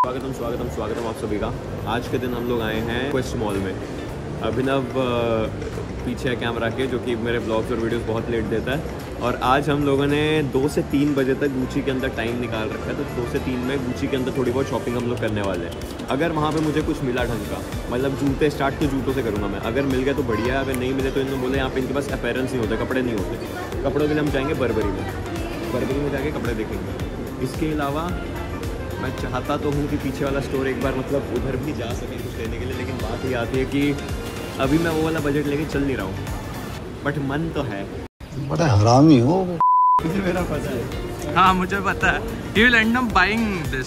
स्वागतम आप सभी का। आज के दिन हम लोग आए हैं क्वेस्ट मॉल में। अभिनव पीछे है कैमरा के, जो कि मेरे ब्लॉग्स और वीडियोस बहुत लेट देता है। और आज हम लोगों ने 2 से 3 बजे तक गुची के अंदर टाइम निकाल रखा है, तो 2 से 3 में गुची के अंदर थोड़ी बहुत शॉपिंग हम लोग करने वाले हैं। अगर वहाँ पे मुझे कुछ मिला ढंग का, मतलब जूते स्टार्ट तो जूतों से करूँगा मैं, अगर मिल गया तो बढ़िया है, अगर नहीं मिले तो इन्होंने बोले यहाँ पे इनके पास अपीयरेंस नहीं होते, कपड़े नहीं होते। कपड़ों के लिए हम जाएंगे बर्बरी में जाके कपड़े देखेंगे। इसके अलावा मैं चाहता तो हूँ कि पीछे वाला स्टोर एक बार मतलब उधर भी जा सके कुछ लेने के लिए, लेकिन बात ये आती है कि अभी मैं वो वाला बजट लेके चल नहीं रहा हूँ, बट मन तो है। बड़ा हरामी हो। मुझे मेरा पता है। हाँ मुझे पता है। You will end up buying this.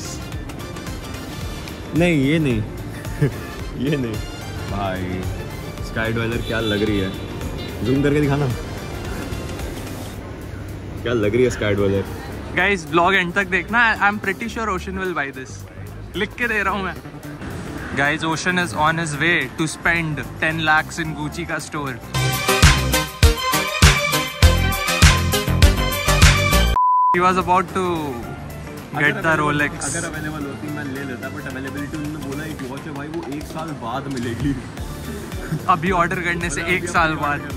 नहीं ये नहीं ये नहीं भाई, स्काई ड्वेलर क्या लग रही है, जूम करके दिखाना क्या लग रही है sky dweller. Guys, vlog end तक देखना। I'm pretty sure Ocean will buy this. लिख के दे रहा हूँ मैं। Guys, Ocean is on his way to spend 10 lakhs in Gucci का store. He was about to get the Rolex. अगर available होती मैं ले लेता, बट अवेलेबिलिटी उन्होंने बोला एक वॉच है भाई, वो 1 साल बाद मिलेगी। अभी ऑर्डर करने से 1 साल बाद।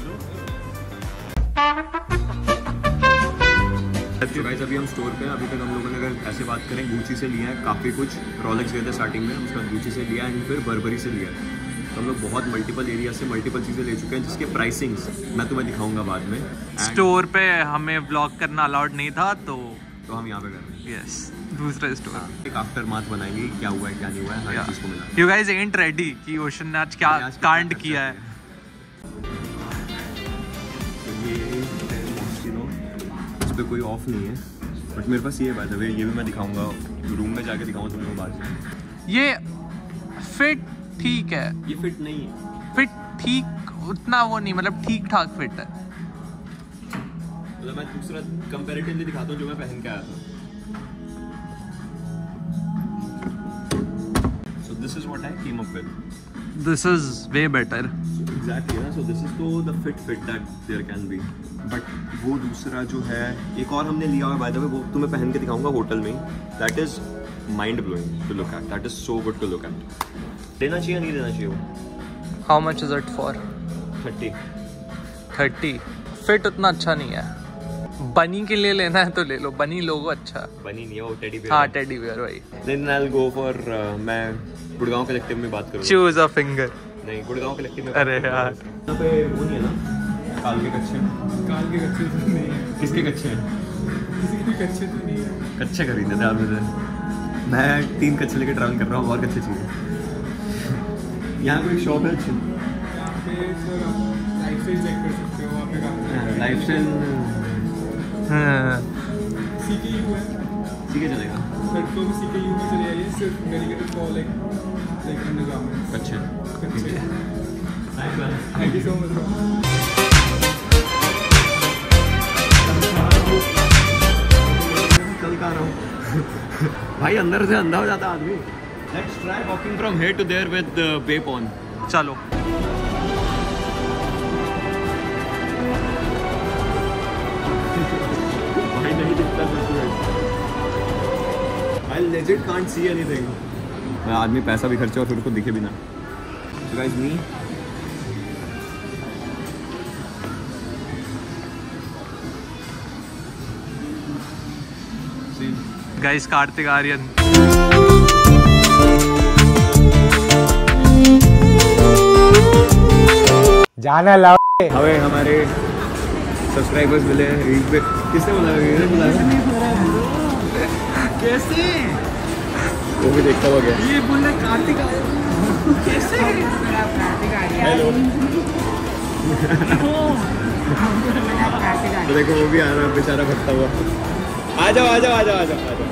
तो गाइस अभी हम स्टोर पे हैं। अभी तक हम लोगों ने अगर ऐसे बात करें गुची से लिया है काफ़ी कुछ। रोलेक्स गए थे स्टार्टिंग में, उसके बाद गुची से लिया है, फिर बर्बरी से लिया है। तो हम लोग बहुत मल्टीपल एरिया से मल्टीपल चीज़ें ले चुके हैं, जिसके प्राइसिंग्स मैं तुम्हें दिखाऊंगा बाद में। स्टोर पे हमें व्लॉग करना अलाउड नहीं था, तो हम यहाँ पे कर रहे हैं। यस, दूसरे स्टोर। एक आफ्टर माथ बनाएंगे, क्या हुआ है क्या नहीं हुआ है, हर चीज़ को मिला। You guys ain't ready कि ओशन ने आज क्या कांड किया है। इस पे कोई ऑफ नहीं है, बट मेरे पास ये बात है, ये भी मैं दिखाऊंगा, रूम में जाके दिखाऊंगा तुम लोगों को बाद में। ये फिट ठीक है, ये फिट नहीं है, फिट ठीक उतना वो नहीं, मतलब ठीक ठाक फिट है। मतलब मैं दूसरा कंपैरेटिवली दिखाता हूँ जो मैं पहन के आया था। So this is what I came up with. This is way better. Exactly, ना? So this is तो the fit that there can be. But वो दूसरा जो है एक और हमने लिया हुआ है, by the way, वो तुम्हें पहन के दिखाऊंगा होटल में। That is mind blowing to look at. That is so good to look at. लेना चाहिए नहीं लेना चाहिए वो? How much is it for? 30. Fit उतना अच्छा नहीं है। बनी के लिए लेना है तो ले लो, बनी लोगो अच्छा। बनी नहीं है वो, टेडी बियर। हाँ टेडी बियर वही। Then I'll go for मैं गुड़गांव कलेक्टिव में बात करूँगा। Choose a finger. नहीं, गुड़गांव कलेक्टिव में। अरे यार यहाँ पे वो नहीं है ना, काल के कच्चे तो नहीं है। किसके कच्चे हैं? किसी के कच्चे तो नहीं है। कच्चे खरीदे थे आप मुझे। मैं 3 कच्चे लेके ट्रैवल कर रहा हूँ, और कच्चे चाहिए। यहाँ कोई शॉप है अच्छी? यहाँ पे सर आप लाइफस्टाइल चेक कर सकते हो, वहाँ पे काफी लाइफस्टाइल CKU है। CK चलेगा? लड़कों में CKU में चले आइए, सिर्फ डेडिकेटेड फॉर लाइक अंडरगारमेंट्स। अच्छे थैंक यू सो मच। कल का रहा हूँ भाई, अंदर से अंधा हो जाता आदमी। Let's try walking from here to there with vape on. चलो। भाई नहीं दिखता I legit can't see anything. आदमी पैसा भी खर्चा और फिर उसको दिखे भी ना। So guys, me Guys, Kartik Aaryan. जाना लाओ। हमें हमारे सब्सक्राइबर्स मिले रील पे। किसने बुलाया? कैसे? वो भी देखता हुआ गया। ये बोला कार्तिक आर्यन कैसे? हेलो। तो देखो वो भी आ रहा है बेचारा भटकता हुआ। आ जाओ आ जाओ आ जाओ आ जाओ आ जाओ।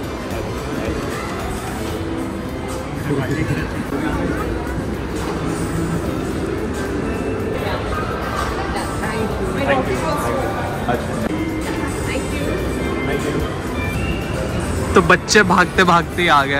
तो बच्चे भागते भागते ही आ गए।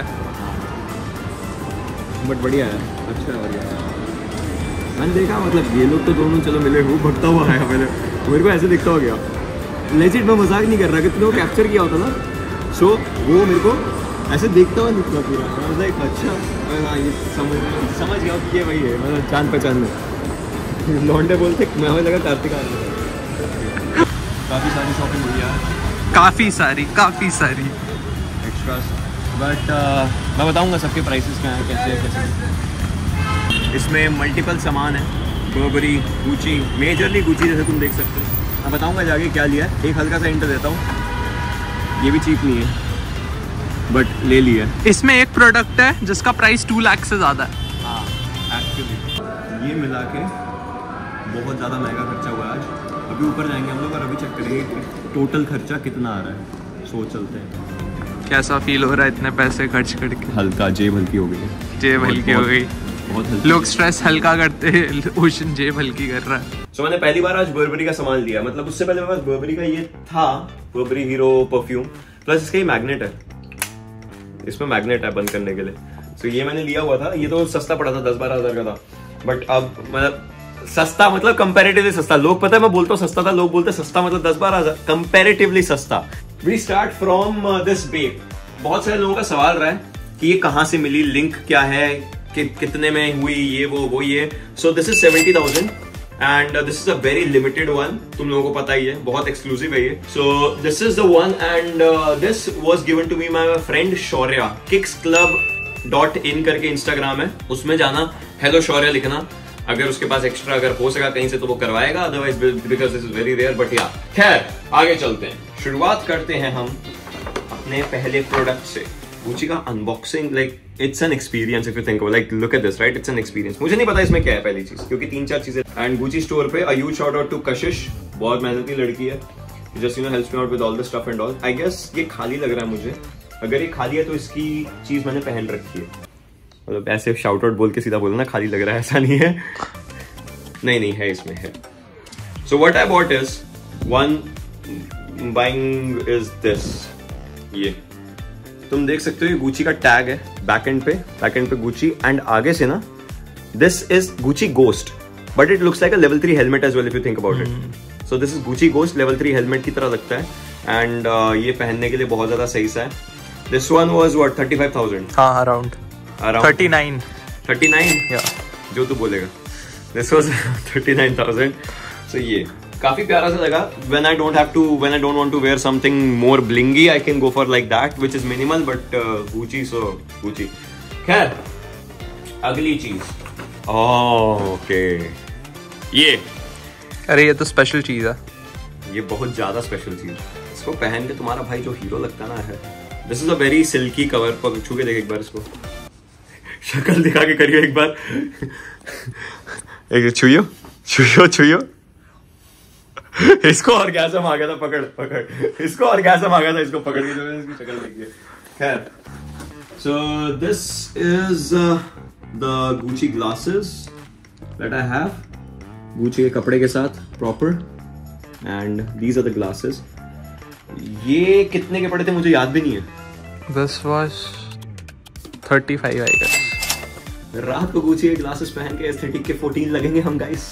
बट बढ़िया है, अच्छा है, बढ़िया है। मैंने देखा मतलब ये लोग तो दोनों चलो मिले, वो भटकता हुआ आया पहले, मेरे को ऐसे दिखता हो गया। लेजिट मैं मजाक नहीं कर रहा कि तुमने वो कैप्चर किया होता ना, सो वो मेरे को ऐसे देखता हुआ निकला पूरा। मैं लाइक अच्छा, हाँ ये समझ गया कि ये वही है, मतलब जान पहचान में। लौंडे बोलते मैं हमें लगा कार्तिक आ रहा। काफ़ी सारी शॉपिंग हुई है, काफ़ी सारी एक्स्ट्रास, बट मैं बताऊंगा सबके प्राइसेस क्या हैं, कैसे। इसमें मल्टीपल सामान है, बर्बरी, गुची, मेजरली गुची जैसे तुम देख सकते हो। मैं बताऊंगा जाके क्या लिया है। एक हल्का सा हिंट देता हूँ, ये भी चीप नहीं है बट ले लिया। इसमें एक प्रोडक्ट है जिसका प्राइस 2 लाख से ज़्यादा है। हाँ एक्चुअली ये मिला के बहुत ज़्यादा महंगा खर्चा हुआ है आज। अभी ऊपर जाएंगे हम लोग और अभी चेक करेंगे कि टोटल खर्चा कितना आ रहा है। सोच चलते हैं कैसा फील हो रहा है इतने पैसे खर्च करके। हल्का जेब हल्की हो गई है, जेब हल्की हो गई, बहुत हल्की। लोग स्ट्रेस हल्का करते हैं, ओशन जेब हल्की कर रहा है। So, मैंने पहली बार आज बर्बरी का सामान लिया, मतलब उससे पहले मेरे पास बर्बरी का ये था, बर्बरी हीरो परफ्यूम, प्लस इसका ही मैग्नेट है, इसमें मैग्नेट है बंद करने के लिए। So, ये मैंने लिया हुआ था, ये तो सस्ता पड़ा था, 10-12 हज़ार का था, बट अब मतलब सस्ता मतलब कंपैरेटिवली सस्ता। लोग पता है मैं बोलता हूँ सस्ता था, लोग बोलते हैं सस्ता मतलब 10-12 हज़ार, कंपैरेटिवली सस्ता। We start from this bag. बहुत सारे लोगों का सवाल रहा है कि ये कहाँ से मिली, लिंक क्या है, कितने में हुई, ये वो ये। So this is 70,000 and this is a very limited one, तुम लोगों को पता ही है, बहुत एक्सक्लूसिव है ये। So this is the one and this was given to me by my friend Shaurya. kicksclub.in करके इंस्टाग्राम है, उसमें जाना, हेलो शौर्या लिखना। अगर उसके पास एक्स्ट्रा अगर हो सका कहीं से तो वो करवाएगा, otherwise because this is very rare, but yeah खैर आगे चलते हैं। शुरुआत करते हैं हम अपने पहले प्रोडक्ट से, गुची का unboxing. Like it's an experience if you think, like look at this, right, it's an experience. मुझे नहीं पता इसमें क्या है पहली चीज, क्योंकि 3-4 चीजें। एंड गुची स्टोर पे a huge shout out to Kashish, बहुत मेहनती लड़की है, just you know helps me out with all the stuff and all. I guess ये खाली लग रहा है मुझे, अगर ये खाली है तो इसकी चीज मैंने पहन रखी है, मतलब ऐसे शाउट आउट बोल के सीधा बोलना खाली लग रहा है, ऐसा नहीं है, नहीं है, इसमें है। So what I bought is one buying is this, ये तुम देख सकते हो, ये गुची का टैग है बैक एंड पे गुची, एंड आगे से ना this is Gucci ghost, but it looks like a level 3 helmet as well if you think about it. So this is Gucci ghost, level 3 helmet की तरह लगता है, एंड ये पहनने के लिए बहुत ज्यादा सही सा है। दिस वन वाज व्हाट 35,000, हाँ अराउंड 39 या जो तू बोलेगा। This was 39,000। सो ये काफी प्यारा सा लगा। when I don't want to wear something more blingy, I can go for like that, which is minimal but Gucci, so Gucci। खैर अगली चीज, ओके ये, अरे ये तो स्पेशल चीज है, ये बहुत ज्यादा स्पेशल चीज। इसको पहन के तुम्हारा भाई जो हीरो लगता ना है। This is a very silky cover, पर छू के देख एक बार इसको, शक्ल दिखा के करियो एक बार, एक छुइयो इसको ऑर्गेज़म आ गया था, पकड़ इसको ऑर्गेज़म आ गया था, इसको पकड़ के जो है इसकी शक्ल देखिए। खैर, so this is the Gucci glasses that I have, Gucci के कपड़े के साथ proper, and these are the glasses. ये कितने के पड़े थे मुझे याद भी नहीं है। This was 35 I guess. रात को गुची के ग्लासेस पहन के एस्थेटिक के 14 लगेंगे हम गाइस,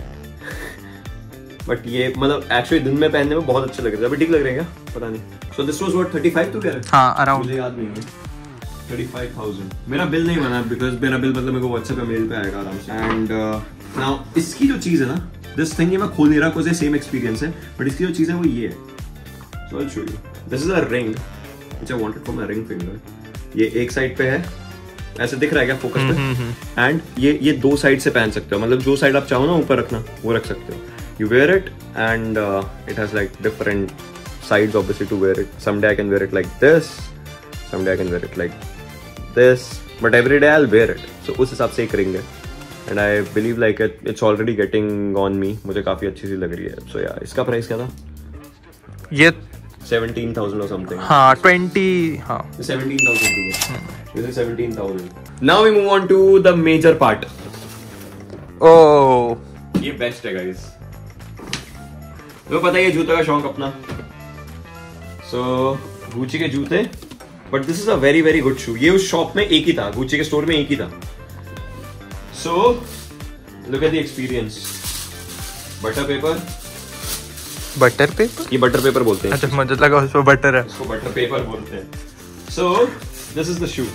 बट ये मतलब एक्चुअली दिन में पहनने में बहुत अच्छे लग रहे थे। अभी ठीक लग रहे हैं क्या पता नहीं। सो दिस वाज व्हाट 35 तो कह रहे हैं, हाँ अराउंड, मुझे याद नहीं है। 35,000 मेरा बिल नहीं बना, बिकॉज मेरा बिल मतलब मेरे को व्हाट्सएप पे मेल पे आएगा आराम से। एंड नाउ इसकी जो चीज है ना, दिस थिंग, ये मैं खोल नहीं रहा, कोई सेम एक्सपीरियंस है, बट इसकी जो चीज है वो ये है। So I will show you, this is a ring which I wanted for my ring finger. ये एक साइड पे है, ऐसे दिख रहा है क्या फोकस पे, एंड ये 2 साइड से पहन सकते हो, मतलब जो साइड आप चाहो ना ऊपर रखना वो रख सकते हो। You wear it and it has like different sides obviously to wear it. Someday I can wear it like this, someday I can wear it like this, but every day I'll wear it. So उस हिसाब से एक ring है, and I believe like it's already getting on me. मुझे काफी अच्छी सी लग रही है। So yeah, इसका प्राइस क्या था? ये 17,000 or something. हाँ 20, हाँ 17,000 की है। This is 17,000. Now we move on to the major part. Oh, ये बेस्ट है guys. तो पता है जूते का शौक अपना, सो गुची के जूते, but this is a very very good shoe. ये उस शॉप में एक ही था, गुची के स्टोर में एक ही था। So look at the experience. Butter paper, ये बटर पेपर बोलते हैं। अच्छा, मुझे लगा उसमें बटर है। इसको बटर पेपर बोलते हैं। सो This is the shoe.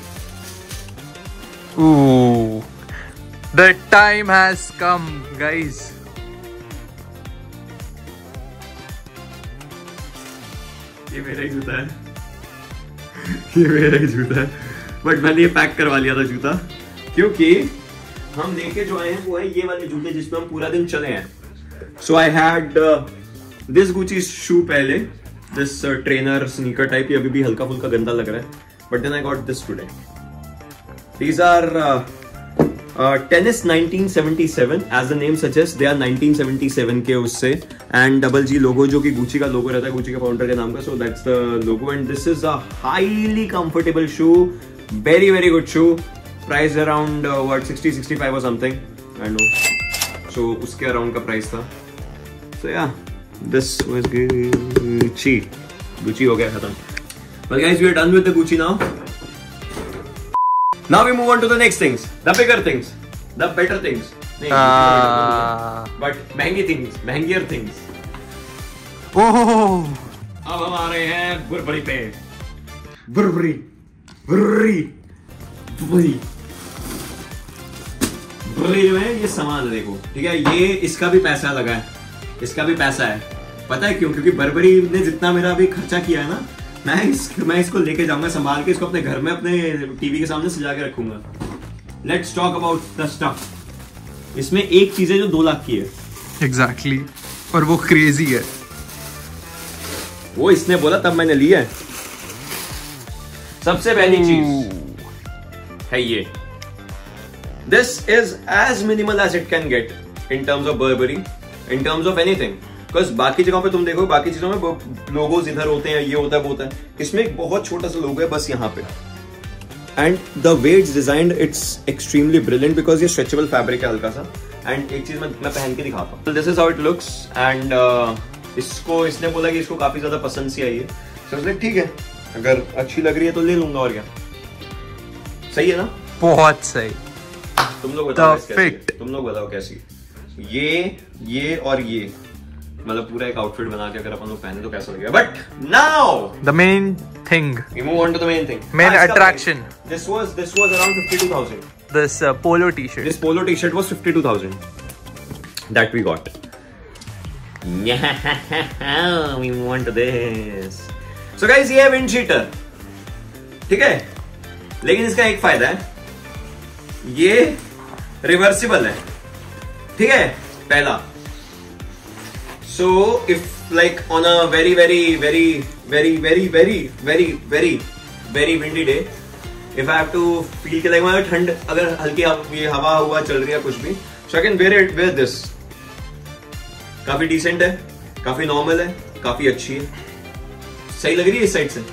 Ooh, the time has come, guys. ये मेरा ही जूता है. ये मेरा ही जूता है. बट मैंने ये पैक करवा लिया था जूता, क्योंकि हम लेके जो आए हैं वो है ये वाले जूते जिसमें हम पूरा दिन चले हैं. So I had this Gucci shoe पहले, this trainer sneaker type. ये अभी भी हल्का फुल्का गंदा लग रहा है. But then I got this today. These are tennis 1977. As the name suggests, they are 1977 के उससे. And double G logo जो कि Gucci का logo रहता है, Gucci के founder के नाम का. So that's the logo. And this is a highly comfortable shoe. Very very good shoe. Price around what 60-65 or something. I don't know. So उसके around का price था. So yeah, this was Gucci. Gucci हो गया खत्म. Well guys, we are done with the Gucci now. Now we move on to the next things, the bigger things, the better things. But महंगी things, महंगियर things. Oh, अब हम आ रहे हैं बुरबरी पे. बुरबरी, बुरबरी, बुरबरी. बुरबरी जो है ये सामान है, देखो ठीक है. ये इसका भी पैसा लगा है, इसका भी पैसा है. पता है क्यों? क्योंकि बर्बरी ने जितना मेरा अभी खर्चा किया है ना, मैं इसको लेके जाऊंगा संभाल के, इसको अपने घर में अपने टीवी के सामने सजा के रखूंगा. Let's talk about the stuff. इसमें एक चीज है जो 2 लाख की है. exactly. और वो क्रेजी है. वो इसने बोला तब मैंने लिया है. सबसे पहली चीज है ये. This is as minimal as it can get in terms of Burberry, in terms of anything. Because बाकी जगहों पे तुम देखो, बाकी चीजों में लोगोज इधर होते हैं, ये होता है वो होता है. इसमें एक बहुत छोटा सा लोगो है बस यहाँ पे. And the way it's designed, it's extremely brilliant because ये स्ट्रेचेबल फैब्रिक है हल्का सा. एंड एक चीज मैं पहन के दिखाता हूँ. This is how it looks. And इसको इसने बोला कि इसको काफी ज्यादा पसंद सी आई है. तो ठीक है, अगर अच्छी लग रही है तो ले लूंगा, और क्या. सही है ना? बहुत सही. तुम लोग बताओ कैसी, तुम लोग बताओ कैसी. ये और ये मतलब पूरा एक आउटफिट बना के अगर अपन लोग पहने तो कैसा लगेगा. But now the main thing, we move on to the main thing, main attraction. This was around 52,000. This polo t-shirt. This polo t-shirt was 52,000 that we got. Yeah, we move on to this. So guys, ये है wind cheater, ठीक है. लेकिन इसका एक फायदा है, ये रिवर्सिबल है, ठीक है. पहला, so if like on a very windy day, if I have to feel like my ठंड अगर हल्की ये हवा हुआ चल रही है कुछ भी, so I can wear this. काफी डिसेंट है, काफी नॉर्मल है, काफी अच्छी है, सही लग रही है इस साइड से.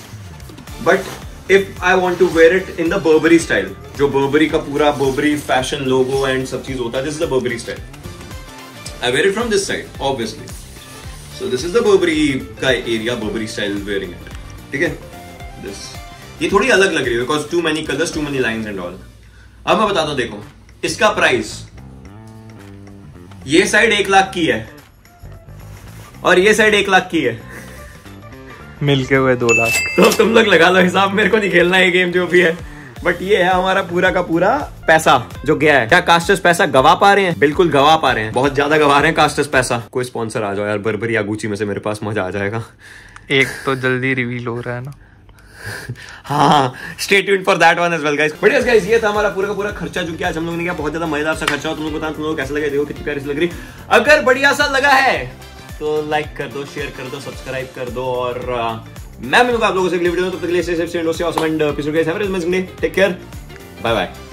But if I want to wear it in the Burberry style, जो बर्बरी का पूरा बर्बरी फैशन लोगो एंड सब चीज होता है, this is the Burberry style. I wear it from this side, obviously. So this is the Burberry का area, Burberry style wearing it. ठीक है? This ये थोड़ी अलग लग रही है because too many colors, too many lines and all. अब मैं बताता हूँ, देखो इसका प्राइस, ये साइड 1 लाख की है और ये साइड 1 लाख की है, मिलके हुए 2 लाख. तो तुम लोग लगा लो हिसाब, मेरे को नहीं खेलना है गेम जो भी है. बट ये है हमारा पूरा का पूरा पैसा जो गया है. क्या कास्टर्स पैसा गवा पा रहे हैं? बिल्कुल गवा पा रहे हैं, बहुत ज्यादा गवा रहे हैं कास्टर्स पैसा. कोई स्पॉन्सर आ जाओ यार, बर्बरी या गुची में से, मेरे पास मजा आ जाएगा. एक तो जल्दी रिवील हो रहा है ना. हाँ, stay tuned for that one as well guys. But yes guys, ये था हमारा पूरा का पूरा खर्चा जो कि आज हम लोगों ने किया. बहुत ज्यादा मजेदार सा खर्चा. तुम लोग बताओ तुम लोग कैसा लगा, देखो कितनी प्यारी लग रही. अगर बढ़िया सा लगा है तो लाइक कर दो, शेयर कर दो, सब्सक्राइब कर दो. और मैं मिलूंगा आप लोगों से अगली वीडियो में. तब तक के लिए stay safe, stay awesome and peace. Take care, bye bye.